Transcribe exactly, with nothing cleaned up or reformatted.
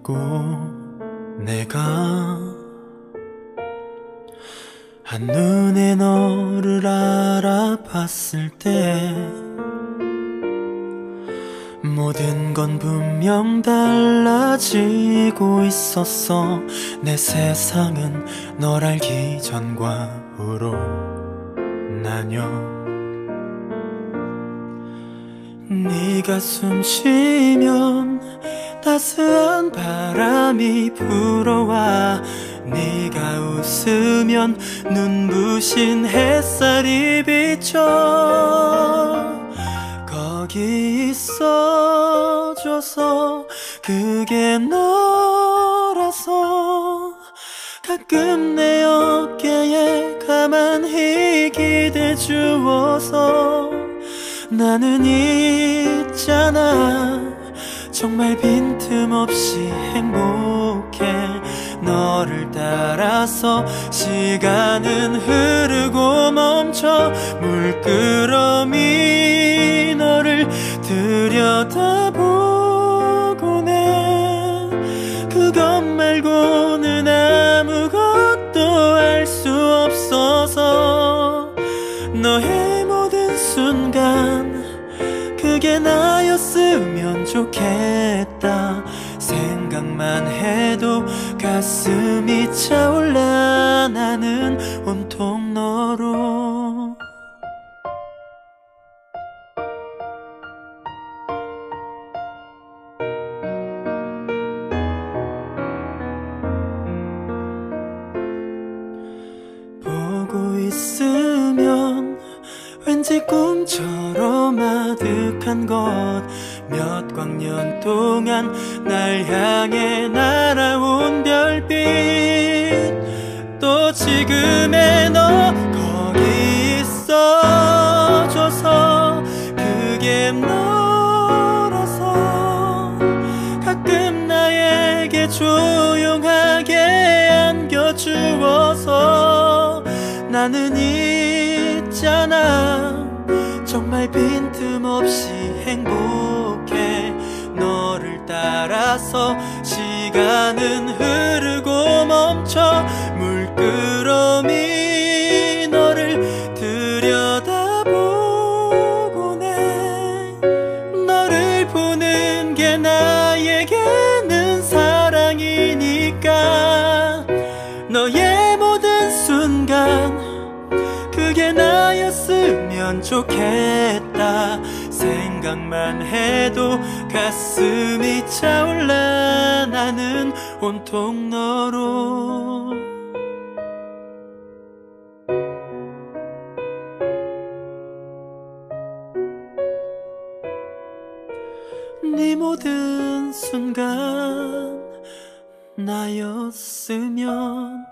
잊고 내가 한눈에 너를 알아봤을 때 모든 건 분명 달라지고 있었어. 내 세상은 널 알기 전과 후로 나뉘어. 네가 숨쉬면 따스한 바람이 불어와, 네가 웃으면 눈부신 햇살이 비쳐. 거기 있어줘서 그게 너라서 가끔 내 어깨에 가만히 기대주어서 나는 있잖아 정말 빈틈없이 행복해. 너를 따라서 시간은 흐르고 멈춰. 물끄러미 너를 들여다보곤 해. 그것 말고는 아무것도 알 수 없어서 너의 모든 순간 그게 나였으면 좋겠다. 생각만 해도 가슴이 차올라. 나는 온통 너로. 보고 있으면 왠지 꿈처럼 아득한 것. 몇 광년 동안 날 향해 날아온 별빛. 또 지금의 너 거기 있어줘서 그게 너라서 가끔 나에게 조용하게 안겨주어서 나는 있잖아 정말 빈틈없이 행복해. 너를 따라서 시간은 흐르고 멈춰. 물끄러미 너를 들여다보곤 해. 너를 보는 게 나에게는 사랑이니까. 너의 모든 순간 그게 나였으면 좋겠다. 생각만 해도 가슴이 차올라. 나는 온통 너로. 네 모든 순간 나였으면